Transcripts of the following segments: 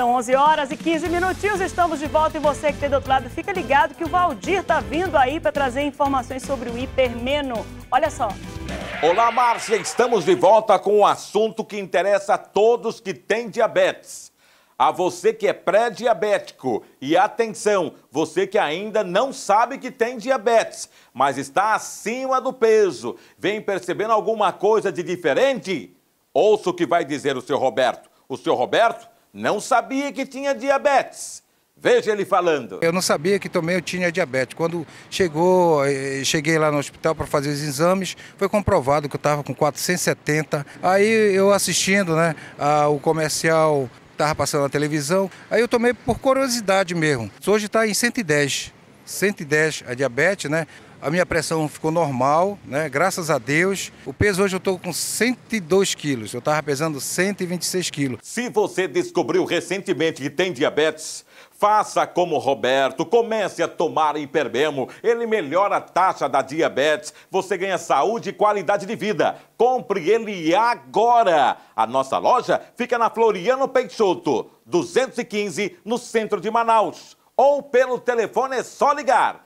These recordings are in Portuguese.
São 11 horas e 15 minutinhos, estamos de volta e você que tem do outro lado, fica ligado que o Valdir tá vindo aí para trazer informações sobre o hipermeno. Olha só. Olá, Márcia, estamos de volta com um assunto que interessa a todos que têm diabetes. A você que é pré-diabético e atenção, você que ainda não sabe que tem diabetes, mas está acima do peso, vem percebendo alguma coisa de diferente? Ouça o que vai dizer o seu Roberto. O seu Roberto não sabia que tinha diabetes. Veja ele falando. Eu não sabia que também eu tinha diabetes. Quando cheguei lá no hospital para fazer os exames, foi comprovado que eu estava com 470. Aí eu assistindo, né, o comercial, estava passando na televisão, aí eu tomei por curiosidade mesmo. Hoje está em 110. 110 a diabetes, né? A minha pressão ficou normal, né? Graças a Deus. O peso hoje eu estou com 102 quilos. Eu estava pesando 126 quilos. Se você descobriu recentemente que tem diabetes, faça como o Roberto, comece a tomar Hipermeno. Ele melhora a taxa da diabetes, você ganha saúde e qualidade de vida. Compre ele agora. A nossa loja fica na Floriano Peixoto, 215, no centro de Manaus. Ou pelo telefone é só ligar.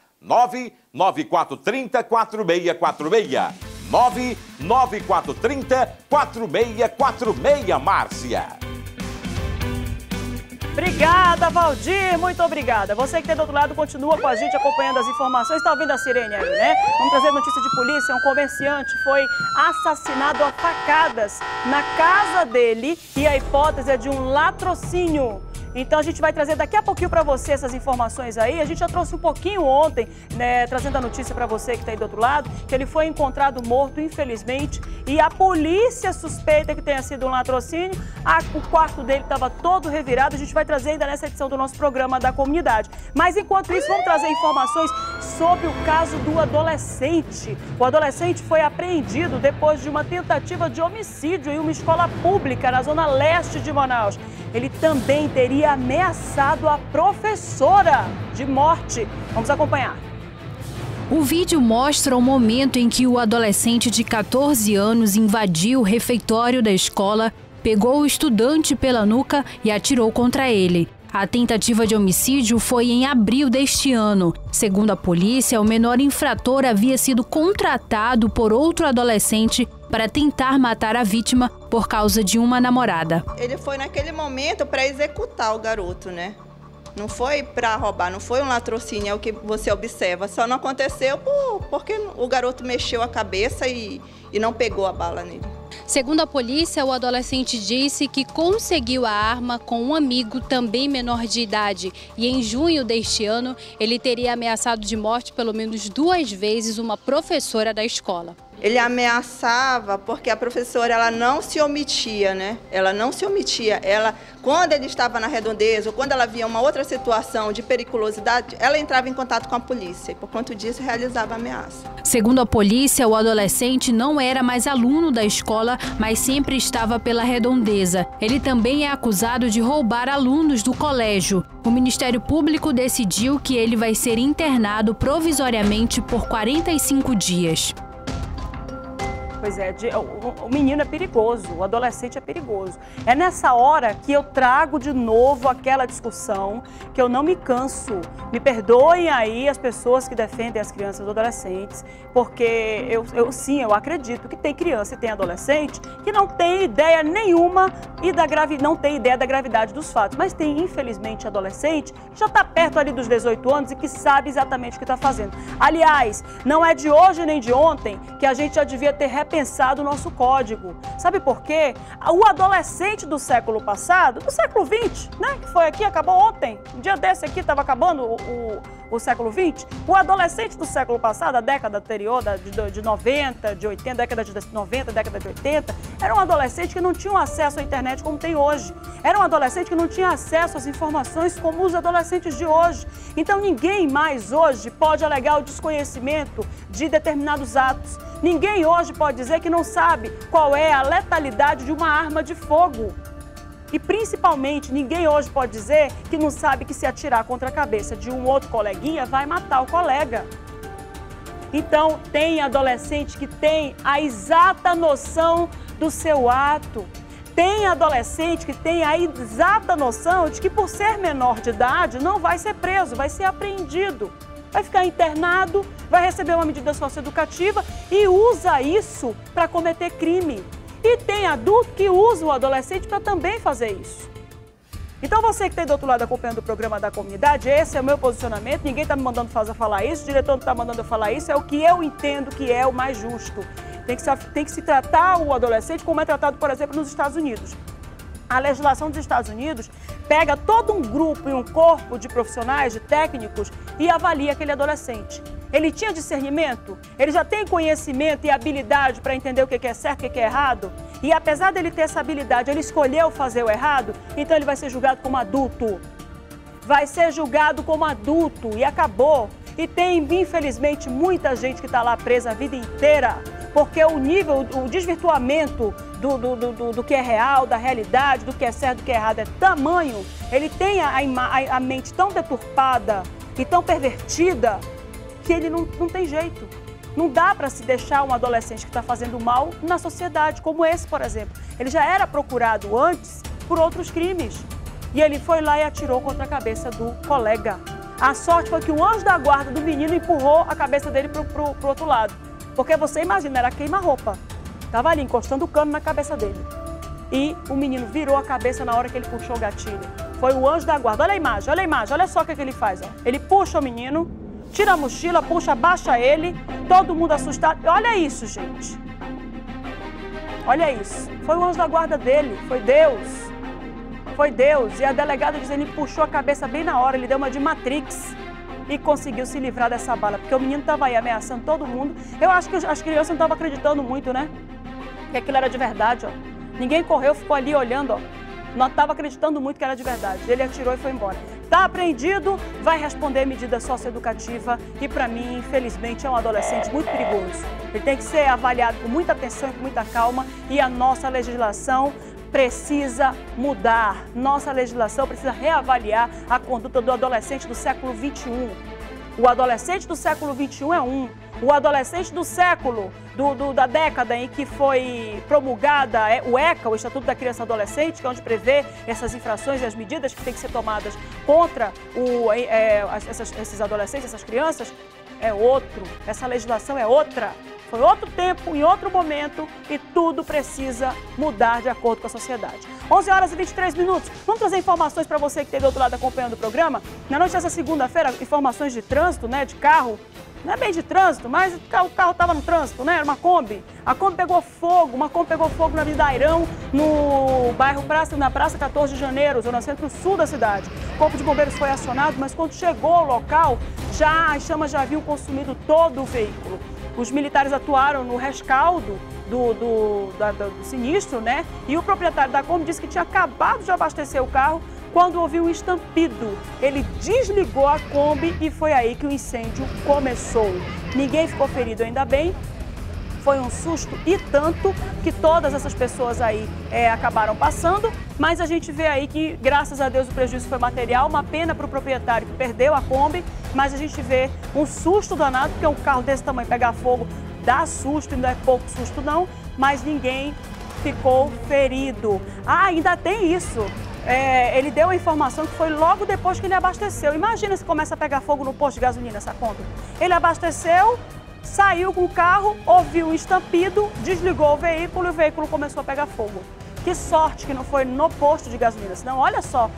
99430-4646. 99430-4646, Márcia. Obrigada, Valdir, muito obrigada. Você que tem do outro lado, continua com a gente acompanhando as informações. Está ouvindo a sirene aí, né? Vamos trazer notícia de polícia. Um comerciante foi assassinado a facadas na casa dele e a hipótese é de um latrocínio. Então a gente vai trazer daqui a pouquinho para você essas informações aí. A gente já trouxe um pouquinho ontem, né, trazendo a notícia para você que está aí do outro lado, que ele foi encontrado morto, infelizmente, e a polícia suspeita que tenha sido um latrocínio. O quarto dele estava todo revirado. A gente vai trazer ainda nessa edição do nosso programa da comunidade. Mas enquanto isso, vamos trazer informações sobre o caso do adolescente. O adolescente foi apreendido depois de uma tentativa de homicídio em uma escola pública na zona leste de Manaus. Ele também teria ameaçado a professora de morte. Vamos acompanhar. O vídeo mostra o momento em que o adolescente de 14 anos invadiu o refeitório da escola, pegou o estudante pela nuca e atirou contra ele. A tentativa de homicídio foi em abril deste ano. Segundo a polícia, o menor infrator havia sido contratado por outro adolescente para tentar matar a vítima por causa de uma namorada. Ele foi naquele momento para executar o garoto, né? Não foi para roubar, não foi um latrocínio, é o que você observa. Só não aconteceu porque o garoto mexeu a cabeça e não pegou a bala nele. Segundo a polícia, o adolescente disse que conseguiu a arma com um amigo também menor de idade e em junho deste ano ele teria ameaçado de morte pelo menos 2 vezes uma professora da escola. Ele ameaçava porque a professora ela não se omitia, né? Ela não se omitia. Quando ele estava na redondeza ou quando ela via uma outra situação de periculosidade, ela entrava em contato com a polícia e, por conta disso, realizava a ameaça. Segundo a polícia, o adolescente não era mais aluno da escola, mas sempre estava pela redondeza. Ele também é acusado de roubar alunos do colégio. O Ministério Público decidiu que ele vai ser internado provisoriamente por 45 dias. Pois é, o menino é perigoso, o adolescente é perigoso. É nessa hora que eu trago de novo aquela discussão que eu não me canso. Me perdoem aí as pessoas que defendem as crianças e adolescentes, porque eu acredito que tem criança e tem adolescente que não tem ideia nenhuma não tem ideia da gravidade dos fatos. Mas tem, infelizmente, adolescente que já está perto ali dos 18 anos e que sabe exatamente o que está fazendo. Aliás, não é de hoje nem de ontem que a gente já devia ter repensado o nosso código. Sabe por quê? O adolescente do século passado, do século XX, né, que foi aqui, acabou ontem, um dia desse aqui estava acabando o século XX, o adolescente do século passado, a década anterior, de 90, de 80, década de 90, década de 80, era um adolescente que não tinha acesso à internet como tem hoje. Era um adolescente que não tinha acesso às informações como os adolescentes de hoje. Então ninguém mais hoje pode alegar o desconhecimento de determinados atos. Ninguém hoje pode dizer que não sabe qual é a letalidade de uma arma de fogo. E, principalmente, ninguém hoje pode dizer que não sabe que se atirar contra a cabeça de um outro coleguinha vai matar o colega. Então, tem adolescente que tem a exata noção do seu ato. Tem adolescente que tem a exata noção de que por ser menor de idade não vai ser preso, vai ser apreendido, vai ficar internado, vai receber uma medida socioeducativa e usa isso para cometer crime. E tem adulto que usa o adolescente para também fazer isso. Então você que está do outro lado acompanhando o programa da comunidade, esse é o meu posicionamento, ninguém está me mandando falar isso, o diretor não está mandando eu falar isso, é o que eu entendo que é o mais justo. Tem que se tratar o adolescente como é tratado, por exemplo, nos Estados Unidos. A legislação dos Estados Unidos pega todo um grupo e um corpo de profissionais, de técnicos e avalia aquele adolescente. Ele tinha discernimento? Ele já tem conhecimento e habilidade para entender o que é certo e o que é errado? E apesar dele ter essa habilidade, ele escolheu fazer o errado? Então ele vai ser julgado como adulto. Vai ser julgado como adulto e acabou. E tem, infelizmente, muita gente que está lá presa a vida inteira, porque o nível, o desvirtuamento do que é real, da realidade, do que é certo, do que é errado é tamanho, ele tem a mente tão deturpada e tão pervertida que ele não tem jeito. Não dá para se deixar um adolescente que está fazendo mal na sociedade, como esse, por exemplo. Ele já era procurado antes por outros crimes e ele foi lá e atirou contra a cabeça do colega. A sorte foi que o anjo da guarda do menino empurrou a cabeça dele pro outro lado. Porque você imagina, era queima-roupa. Estava ali encostando o cano na cabeça dele. E o menino virou a cabeça na hora que ele puxou o gatilho. Foi o anjo da guarda. Olha a imagem, olha só o que ele faz. Ó. Ele puxa o menino, tira a mochila, puxa, abaixa ele, todo mundo assustado. Olha isso, gente. Olha isso. Foi o anjo da guarda dele, foi Deus. Foi Deus. E a delegada diz, ele puxou a cabeça bem na hora, ele deu uma de Matrix. E conseguiu se livrar dessa bala, porque o menino estava aí ameaçando todo mundo. Eu acho que as crianças não estavam acreditando muito, né? Que aquilo era de verdade, ó. Ninguém correu, ficou ali olhando, ó. Não estava acreditando muito que era de verdade. Ele atirou e foi embora. Está apreendido, vai responder medida socioeducativa e, para mim, infelizmente, é um adolescente muito perigoso. Ele tem que ser avaliado com muita atenção e com muita calma e a nossa legislação precisa mudar. Nossa legislação precisa reavaliar a conduta do adolescente do século XXI. O adolescente do século XXI é um. O adolescente do século, da década em que foi promulgada o ECA, o Estatuto da Criança e Adolescente, que é onde prevê essas infrações e as medidas que têm que ser tomadas contra esses adolescentes, essas crianças, é outro. Essa legislação é outra. Foi outro tempo, em outro momento, e tudo precisa mudar de acordo com a sociedade. 11 horas e 23 minutos. Vamos trazer informações para você que está do outro lado acompanhando o programa. Na noite dessa segunda-feira, informações de trânsito, né, de carro. Não é bem de trânsito, mas o carro estava no trânsito, né? Era uma Kombi. A Kombi pegou fogo, uma Kombi pegou fogo na Avenida Airão, no bairro na Praça 14 de Janeiro, zona centro-sul da cidade. O Corpo de Bombeiros foi acionado, mas quando chegou ao local, as chamas já haviam consumido todo o veículo. Os militares atuaram no rescaldo do sinistro, né? E o proprietário da Kombi disse que tinha acabado de abastecer o carro quando ouviu um estampido. Ele desligou a Kombi e foi aí que o incêndio começou. Ninguém ficou ferido, ainda bem. Foi um susto e tanto que todas essas pessoas aí acabaram passando, mas a gente vê aí que, graças a Deus, o prejuízo foi material, uma pena para o proprietário que perdeu a Kombi, mas a gente vê um susto danado, porque um carro desse tamanho pegar fogo dá susto, não é pouco susto não, mas ninguém ficou ferido. Ah, ainda tem isso. Ele deu a informação que foi logo depois que ele abasteceu. Imagina se começa a pegar fogo no posto de gasolina, essa conta. Ele abasteceu, saiu com o carro, ouviu um estampido, desligou o veículo e o veículo começou a pegar fogo. Que sorte que não foi no posto de gasolina, senão olha só,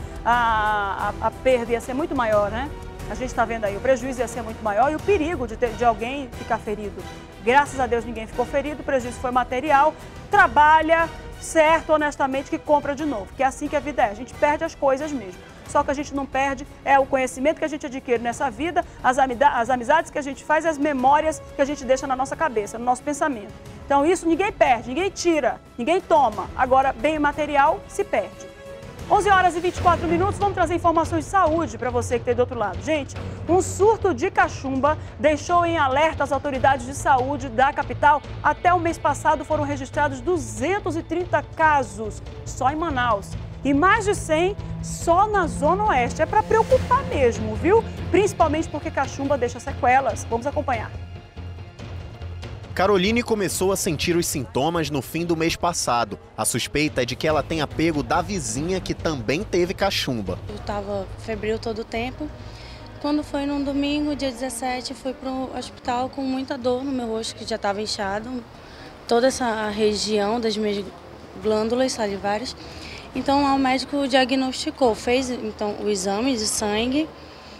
a perda ia ser muito maior, né? A gente está vendo aí, o prejuízo ia ser muito maior e o perigo de alguém ficar ferido. Graças a Deus ninguém ficou ferido, o prejuízo foi material, trabalha certo, honestamente, que compra de novo, que é assim que a vida é, a gente perde as coisas mesmo. Só que a gente não perde o conhecimento que a gente adquire nessa vida, as amizades que a gente faz, as memórias que a gente deixa na nossa cabeça, no nosso pensamento. Então isso ninguém perde, ninguém tira, ninguém toma. Agora, bem material se perde. 11 horas e 24 minutos, vamos trazer informações de saúde para você que está do outro lado. Gente, um surto de cachumba deixou em alerta as autoridades de saúde da capital. Até o mês passado foram registrados 230 casos só em Manaus. E mais de 100 só na Zona Oeste. É para preocupar mesmo, viu? Principalmente porque cachumba deixa sequelas. Vamos acompanhar. Caroline começou a sentir os sintomas no fim do mês passado. A suspeita é de que ela tenha pego da vizinha que também teve cachumba. Eu estava febril todo o tempo. Quando foi num domingo, dia 17, fui para o hospital com muita dor no meu rosto, que já estava inchado. Toda essa região das minhas glândulas salivares. Então lá o médico diagnosticou, fez então o exame de sangue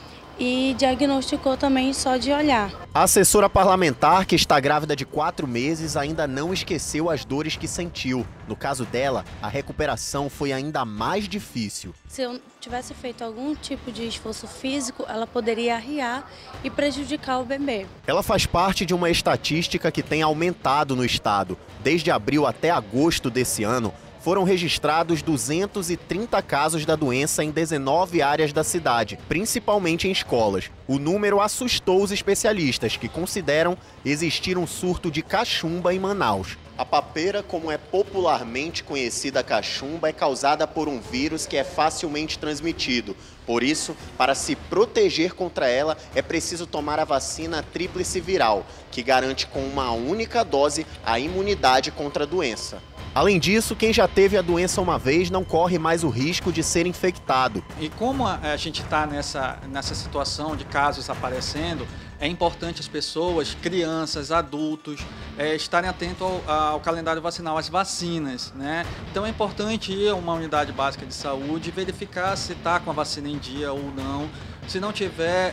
e diagnosticou também só de olhar. A assessora parlamentar, que está grávida de 4 meses, ainda não esqueceu as dores que sentiu. No caso dela, a recuperação foi ainda mais difícil. Se eu tivesse feito algum tipo de esforço físico, ela poderia arriar e prejudicar o bebê. Ela faz parte de uma estatística que tem aumentado no estado. Desde abril até agosto desse ano, foram registrados 230 casos da doença em 19 áreas da cidade, principalmente em escolas. O número assustou os especialistas, que consideram existir um surto de cachumba em Manaus. A papeira, como é popularmente conhecida a cachumba, é causada por um vírus que é facilmente transmitido. Por isso, para se proteger contra ela, é preciso tomar a vacina tríplice viral, que garante com uma única dose a imunidade contra a doença. Além disso, quem já teve a doença uma vez não corre mais o risco de ser infectado. E como a gente está nessa situação de casos aparecendo, é importante as pessoas, crianças, adultos, estarem atentos ao calendário vacinal, às vacinas, né? Então é importante ir a uma unidade básica de saúde e verificar se está com a vacina em dia ou não. Se não tiver,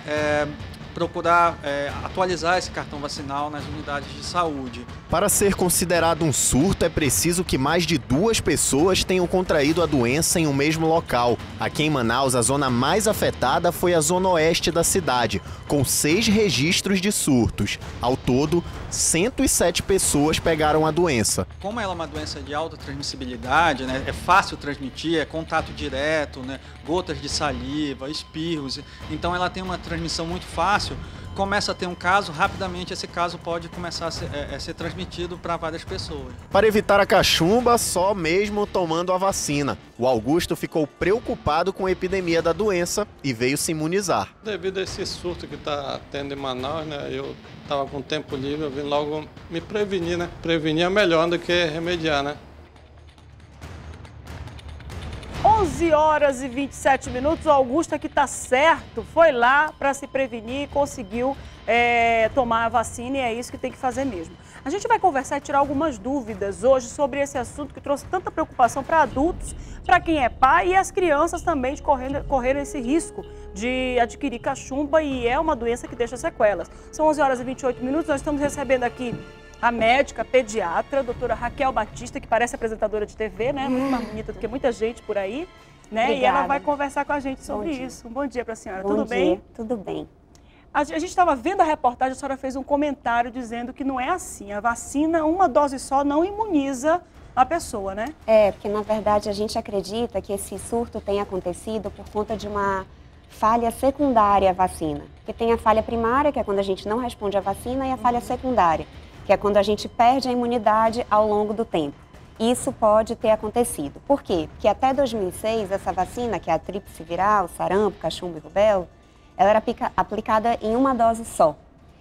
procurar atualizar esse cartão vacinal nas unidades de saúde. Para ser considerado um surto, é preciso que mais de 2 pessoas tenham contraído a doença em um mesmo local. Aqui em Manaus, a zona mais afetada foi a zona oeste da cidade, com 6 registros de surtos. Ao todo, 107 pessoas pegaram a doença. Como ela é uma doença de alta transmissibilidade, né, é fácil transmitir, é contato direto, né, gotas de saliva, espirros, então ela tem uma transmissão muito fácil. Começa a ter um caso, rapidamente esse caso pode começar a ser transmitido para várias pessoas. Para evitar a cachumba, só mesmo tomando a vacina. O Augusto ficou preocupado com a epidemia da doença e veio se imunizar. Devido a esse surto que está tendo em Manaus, né, eu estava com tempo livre, eu vim logo me prevenir, né? Prevenir é melhor do que remediar, né? 11 horas e 27 minutos, o Augusto aqui está certo, foi lá para se prevenir e conseguiu tomar a vacina e é isso que tem que fazer mesmo. A gente vai conversar e tirar algumas dúvidas hoje sobre esse assunto que trouxe tanta preocupação para adultos, para quem é pai e as crianças também de correr esse risco de adquirir cachumba e é uma doença que deixa sequelas. São 11 horas e 28 minutos, nós estamos recebendo aqui a médica, a pediatra, a doutora Raquel Batista, que parece apresentadora de TV, né? Muito mais bonita do que muita gente por aí, né? Obrigada. E ela vai conversar com a gente sobre isso. Um bom dia para a senhora. Tudo bem? Tudo bem. A gente estava vendo a reportagem, a senhora fez um comentário dizendo que não é assim. A vacina, uma dose só, não imuniza a pessoa, né? É, porque na verdade a gente acredita que esse surto tenha acontecido por conta de uma falha secundária à vacina. Porque tem a falha primária, que é quando a gente não responde à vacina, e a falha secundária, que é quando a gente perde a imunidade ao longo do tempo. Isso pode ter acontecido. Por quê? Porque até 2006, essa vacina, que é a tríplice viral, sarampo, cachumba e rubéola, ela era aplicada em uma dose só.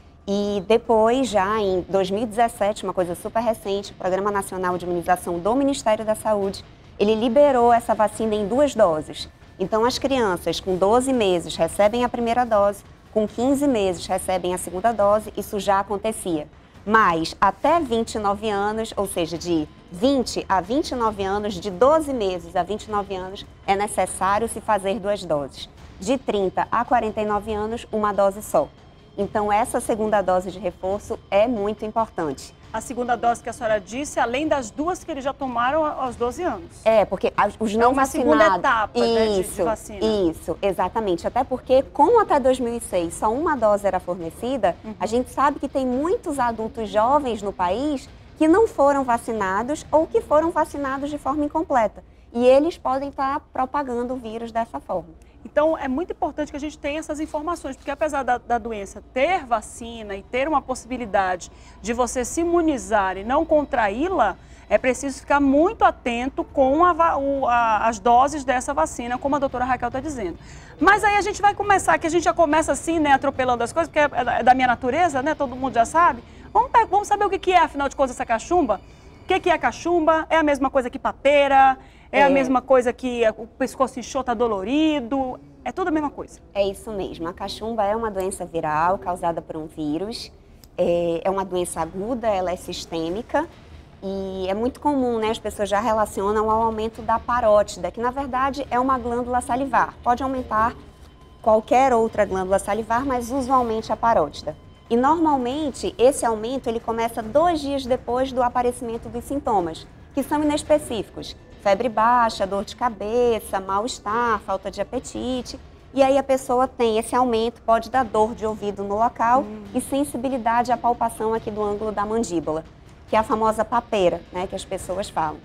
E depois, já em 2017, uma coisa super recente, o Programa Nacional de Imunização do Ministério da Saúde, ele liberou essa vacina em 2 doses. Então, as crianças com 12 meses recebem a primeira dose, com 15 meses recebem a segunda dose, isso já acontecia. Mas até 29 anos, ou seja, de 20 a 29 anos, de 12 meses a 29 anos, é necessário se fazer 2 doses. De 30 a 49 anos, uma dose só. Então, essa segunda dose de reforço é muito importante. A segunda dose que a senhora disse, além das 2 que eles já tomaram aos 12 anos. É, porque os não vacinados... segunda etapa, né, de vacina. Isso, exatamente. Até porque, como até 2006 só uma dose era fornecida, a gente sabe que tem muitos adultos jovens no país que não foram vacinados ou que foram vacinados de forma incompleta. e eles podem estar propagando o vírus dessa forma. Então, é muito importante que a gente tenha essas informações, porque apesar da doença ter vacina e ter uma possibilidade de você se imunizar e não contraí-la, é preciso ficar muito atento com as doses dessa vacina, como a doutora Raquel está dizendo. Mas aí a gente vai começar, que a gente já começa assim, né, atropelando as coisas, porque é da minha natureza, né, todo mundo já sabe. Vamos saber o que é, afinal de contas, essa cachumba? O que é a cachumba? É a mesma coisa que papeira? É a mesma coisa que o pescoço inchou, tá dolorido? É tudo a mesma coisa? É isso mesmo. A cachumba é uma doença viral causada por um vírus. É uma doença aguda, ela é sistêmica. E é muito comum, né? As pessoas já relacionam ao aumento da parótida, que na verdade é uma glândula salivar. Pode aumentar qualquer outra glândula salivar, mas usualmente a parótida. E normalmente esse aumento ele começa 2 dias depois do aparecimento dos sintomas, que são inespecíficos. Febre baixa, dor de cabeça, mal-estar, falta de apetite. E aí a pessoa tem esse aumento, pode dar dor de ouvido no local e sensibilidade à palpação aqui do ângulo da mandíbula, que é a famosa papeira, né, que as pessoas falam.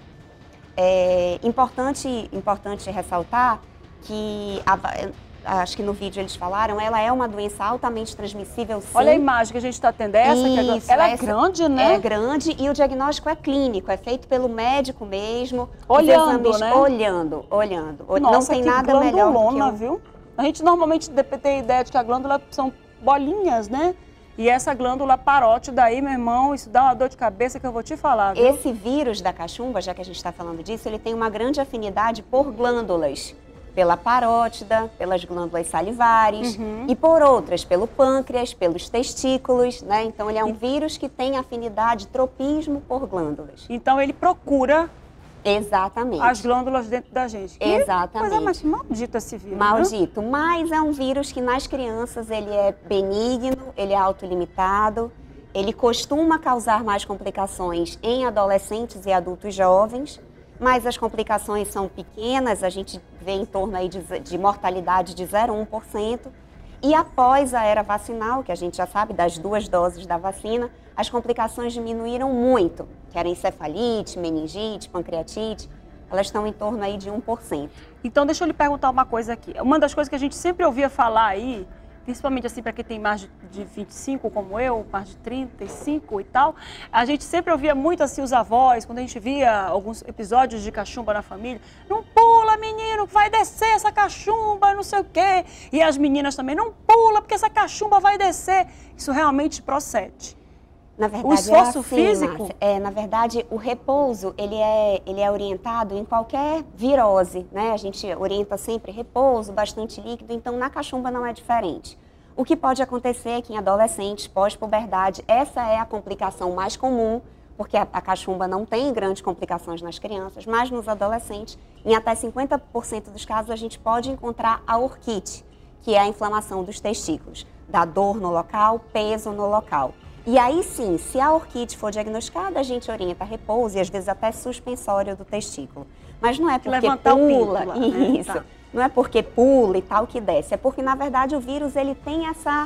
É importante ressaltar que, acho que no vídeo eles falaram, ela é uma doença altamente transmissível, sim. Olha a imagem que a gente está tendo, ela é grande, né? É grande e o diagnóstico é clínico, é feito pelo médico mesmo. Olhando, né? Olhando. Nossa, não tem nada melhor do que viu? A gente normalmente tem a ideia de que a glândula são bolinhas, né? E essa glândula parótida aí, meu irmão, isso dá uma dor de cabeça que eu vou te falar, viu? Esse vírus da cachumba, já que a gente está falando disso, ele tem uma grande afinidade por glândulas. Pela parótida, pelas glândulas salivares e por outras, pelo pâncreas, pelos testículos, né? Então ele é um vírus que tem afinidade, tropismo por glândulas. Então ele procura... Exatamente. As glândulas dentro da gente. Exatamente. Coisa mais maldita esse vírus. Maldito, mas é um vírus que nas crianças ele é benigno, ele é autolimitado, ele costuma causar mais complicações em adolescentes e adultos jovens, mas as complicações são pequenas, a gente vê em torno aí de mortalidade de 0,1%. E após a era vacinal, que a gente já sabe das 2 doses da vacina, as complicações diminuíram muito, que era encefalite, meningite, pancreatite, elas estão em torno aí de 1%. Então deixa eu lhe perguntar uma coisa aqui. Uma das coisas que a gente sempre ouvia falar aí, principalmente assim para quem tem mais de 25 como eu, mais de 35 e tal, a gente sempre ouvia muito assim os avós, quando a gente via alguns episódios de cachumba na família, não pula menino, vai descer essa cachumba, não sei o quê. E as meninas também, não pula porque essa cachumba vai descer. Isso realmente procede. Na verdade, o esforço físico? Márcia, na verdade, o repouso, ele é orientado em qualquer virose, né? A gente orienta sempre repouso, bastante líquido, então na cachumba não é diferente. O que pode acontecer é que em adolescentes, pós-puberdade, essa é a complicação mais comum, porque a cachumba não tem grandes complicações nas crianças, mas nos adolescentes, em até 50% dos casos, a gente pode encontrar a orquite, que é a inflamação dos testículos, dá dor no local, peso no local. E aí sim, se a orquite for diagnosticada, a gente orienta repouso e às vezes até suspensório do testículo. Mas não é porque pula, isso, tá. Não é porque pula e tal que desce, é porque na verdade o vírus ele tem essa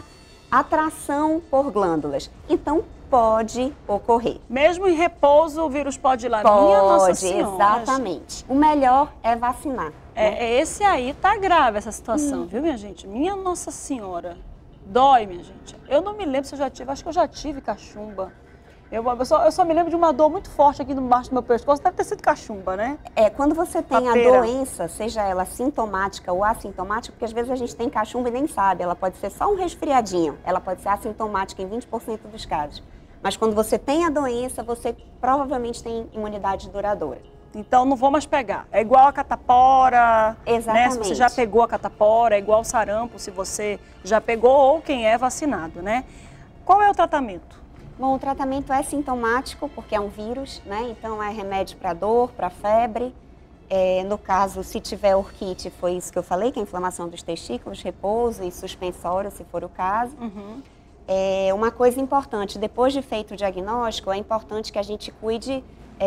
atração por glândulas. Então pode ocorrer. Mesmo em repouso o vírus pode ir lá? Minha Nossa Senhora. Exatamente. O melhor é vacinar. Esse aí tá grave essa situação, viu minha gente? Minha Nossa Senhora. Dói, minha gente. Eu não me lembro se eu já tive, acho que eu já tive cachumba. Eu só me lembro de uma dor muito forte aqui embaixo do meu pescoço, deve ter sido cachumba, né? Quando você tem a doença, seja ela sintomática ou assintomática, porque às vezes a gente tem cachumba e nem sabe, ela pode ser só um resfriadinho, ela pode ser assintomática em 20% dos casos. Mas quando você tem a doença, você provavelmente tem imunidade duradoura. Então não vou mais pegar. É igual a catapora, exatamente. Né? Se você já pegou a catapora, é igual o sarampo, se você já pegou ou quem é vacinado, né? Qual é o tratamento? Bom, o tratamento é sintomático, porque é um vírus, né? Então é remédio para dor, para febre. No caso, se tiver orquite, foi isso que eu falei, que é a inflamação dos testículos, repouso e suspensório, se for o caso. Uma coisa importante, depois de feito o diagnóstico, é importante que a gente cuide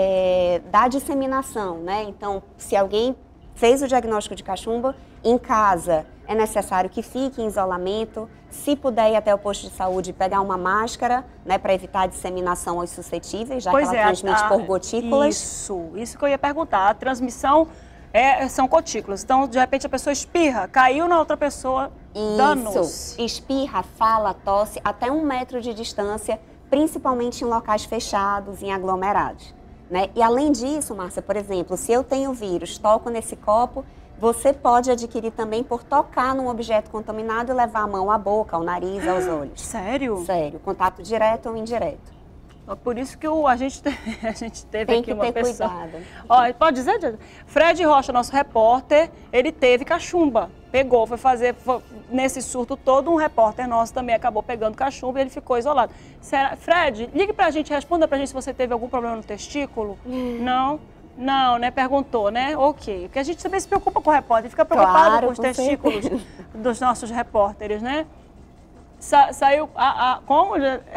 da disseminação, né? Então, se alguém fez o diagnóstico de cachumba, em casa é necessário que fique em isolamento, se puder ir até o posto de saúde pegar uma máscara, né, para evitar a disseminação aos suscetíveis, já que ela transmite por gotículas. Isso que eu ia perguntar, a transmissão São cutículas. Então, de repente, a pessoa espirra, caiu na outra pessoa, danos. Isso. Espirra, fala, tosse, até 1 metro de distância, principalmente em locais fechados, em aglomerados. Né? E além disso, Márcia, por exemplo, se eu tenho vírus, toco nesse copo, você pode adquirir também por tocar num objeto contaminado e levar a mão à boca, ao nariz, aos olhos. Sério? Sério, contato direto ou indireto. Por isso que a gente teve Tem aqui uma pessoa... Tem que ter cuidado. Ó, pode dizer? Fred Rocha, nosso repórter, ele teve cachumba. Pegou, foi nesse surto todo, um repórter nosso também acabou pegando cachumba e ele ficou isolado. Fred, ligue pra gente, responda pra gente se você teve algum problema no testículo. Não? Não, né? Perguntou, né? Ok. Porque a gente também se preocupa com o repórter, fica preocupado com os testículos dos nossos repórteres, né? Saiu... como?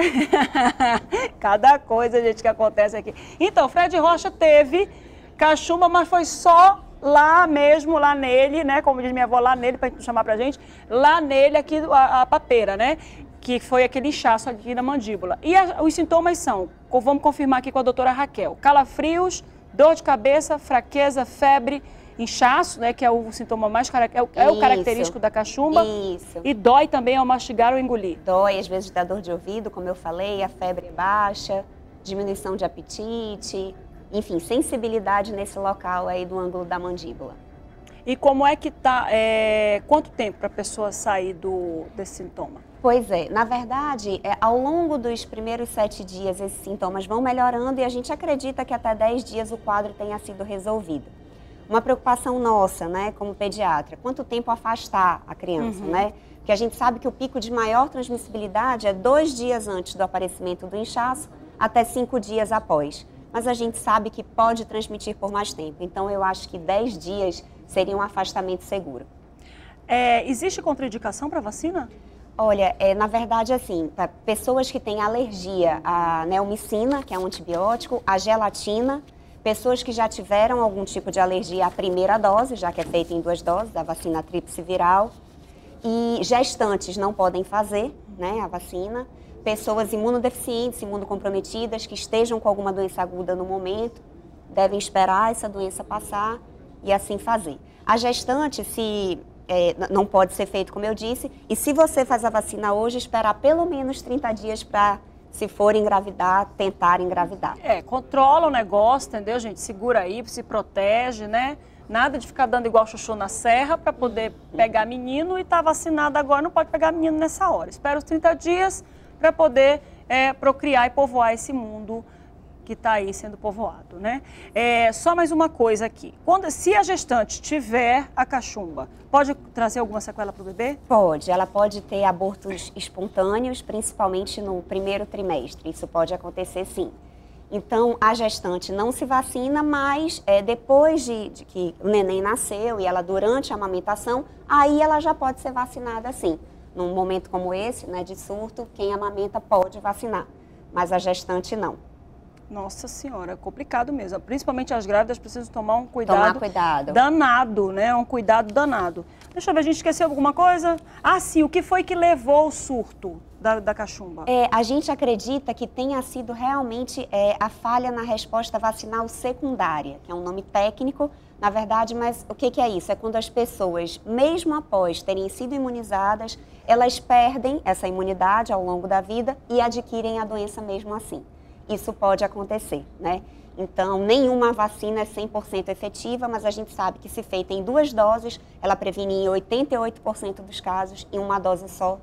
Cada coisa, gente, que acontece aqui. Então, Fred Rocha teve cachumba, mas foi só lá mesmo, lá nele, né? Como diz minha avó, lá nele, pra chamar pra gente. Lá nele, aqui, a papeira, né? Que foi aquele inchaço aqui na mandíbula. E os sintomas são, vamos confirmar aqui com a doutora Raquel, calafrios, dor de cabeça, fraqueza, febre, inchaço, né, que é o sintoma mais o característico da cachumba. Isso. E dói também ao mastigar ou engolir. Dói, às vezes dá dor de ouvido, como eu falei, a febre é baixa, diminuição de apetite, enfim, sensibilidade nesse local aí do ângulo da mandíbula. E como é que tá, quanto tempo para a pessoa sair desse sintoma? Pois é, na verdade, ao longo dos primeiros 7 dias esses sintomas vão melhorando e a gente acredita que até 10 dias o quadro tenha sido resolvido. Uma preocupação nossa, né, como pediatra, quanto tempo afastar a criança, né? Porque a gente sabe que o pico de maior transmissibilidade é 2 dias antes do aparecimento do inchaço até 5 dias após. Mas a gente sabe que pode transmitir por mais tempo, então eu acho que 10 dias seria um afastamento seguro. Existe contraindicação para a vacina? Olha, na verdade, assim, para pessoas que têm alergia à neomicina, que é um antibiótico, à gelatina, pessoas que já tiveram algum tipo de alergia à primeira dose, já que é feita em 2 doses, da vacina tríplice viral, e gestantes não podem fazer, né, a vacina, pessoas imunodeficientes, imunocomprometidas, que estejam com alguma doença aguda no momento, devem esperar essa doença passar e assim fazer. A gestante, não pode ser feito, como eu disse, e se você faz a vacina hoje, esperar pelo menos 30 dias para, se for engravidar, tentar engravidar. Controla o negócio, entendeu, gente? Segura aí, se protege, né? Nada de ficar dando igual chuchu na serra para poder pegar menino e tá vacinado agora, não pode pegar menino nessa hora. Espera os 30 dias para poder procriar e povoar esse mundo que está aí sendo povoado, né? Só mais uma coisa aqui. Se a gestante tiver a cachumba, pode trazer alguma sequela para o bebê? Pode. Ela pode ter abortos espontâneos, principalmente no primeiro trimestre. Isso pode acontecer, sim. Então, a gestante não se vacina, mas depois de que o neném nasceu e ela durante a amamentação, aí ela já pode ser vacinada, sim. Num momento como esse, né, de surto, quem amamenta pode vacinar, mas a gestante não. Nossa senhora, é complicado mesmo. Principalmente as grávidas precisam tomar um cuidado danado, né? Um cuidado danado. Deixa eu ver, a gente esqueceu alguma coisa? Ah, sim, o que foi que levou o surto da cachumba? A gente acredita que tenha sido realmente a falha na resposta vacinal secundária, que é um nome técnico, na verdade, mas o que é isso? É quando as pessoas, mesmo após terem sido imunizadas, elas perdem essa imunidade ao longo da vida e adquirem a doença mesmo assim. Isso pode acontecer, né? Então, nenhuma vacina é 100% efetiva, mas a gente sabe que se feita em 2 doses, ela previne em 88% dos casos e uma dose só,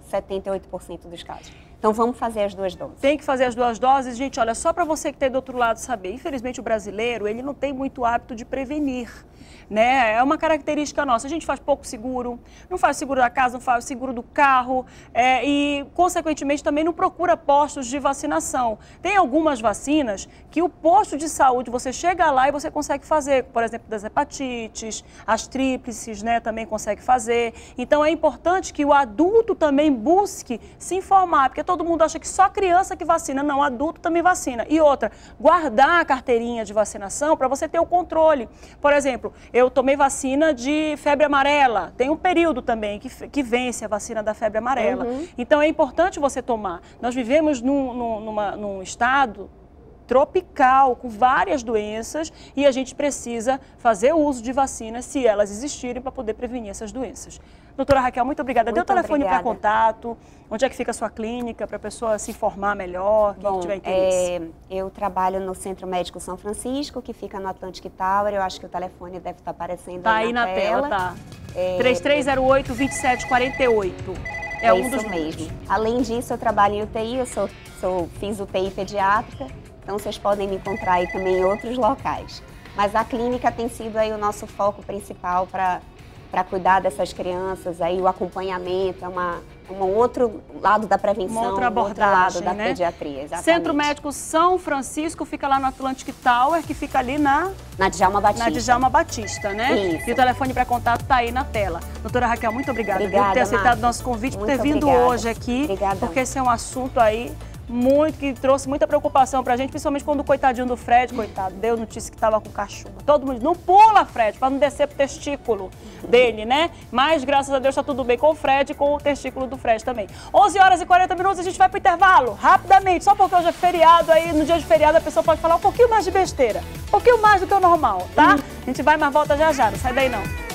78% dos casos. Então, vamos fazer as 2 doses. Tem que fazer as 2 doses. Gente, olha, só para você que está do outro lado saber, infelizmente o brasileiro, ele não tem muito hábito de prevenir, né? É uma característica nossa. A gente faz pouco seguro, não faz seguro da casa, não faz seguro do carro e, consequentemente, também não procura postos de vacinação. Tem algumas vacinas que o posto de saúde, você chega lá e você consegue fazer, por exemplo, das hepatites, as tríplices, né, também consegue fazer. Então, é importante que o adulto também busque se informar, porque todo mundo acha que só criança que vacina. Não, adulto também vacina. E outra, guardar a carteirinha de vacinação para você ter o controle. Por exemplo, eu tomei vacina de febre amarela. Tem um período também que vence a vacina da febre amarela. Então, é importante você tomar. Nós vivemos num estado tropical, com várias doenças, e a gente precisa fazer o uso de vacinas, se elas existirem, para poder prevenir essas doenças. Doutora Raquel, muito obrigada. Dê o telefone para contato, onde é que fica a sua clínica, para a pessoa se informar melhor, quem tiver interesse. Eu trabalho no Centro Médico São Francisco, que fica no Atlantic Tower. Eu acho que o telefone deve estar aparecendo aí na tela. Tá. 3308-2748. É um dos mesmo. Além disso, eu trabalho em UTI, fiz UTI pediátrica, então vocês podem me encontrar aí também em outros locais. Mas a clínica tem sido aí o nosso foco principal para cuidar dessas crianças, aí o acompanhamento, é um outro lado da prevenção, uma outra abordagem, outro lado da pediatria, exatamente. Centro Médico São Francisco fica lá no Atlantic Tower, que fica ali na Djalma Batista. Na Djalma Batista, né? Isso. E o telefone para contato está aí na tela. Doutora Raquel, muito obrigada por ter aceitado o nosso convite, por ter vindo hoje aqui. Obrigada. Porque esse é um assunto aí que trouxe muita preocupação pra gente, principalmente quando o coitadinho do Fred, coitado, deu notícia que tava com cachumba. Todo mundo, não pula, Fred, pra não descer pro testículo dele, né? Mas, graças a Deus, tá tudo bem com o Fred e com o testículo do Fred também. 11h40, a gente vai pro intervalo, rapidamente, só porque hoje é feriado, aí no dia de feriado a pessoa pode falar um pouquinho mais de besteira, um pouquinho mais do que o normal, tá? A gente vai, mas volta já já, não sai daí não.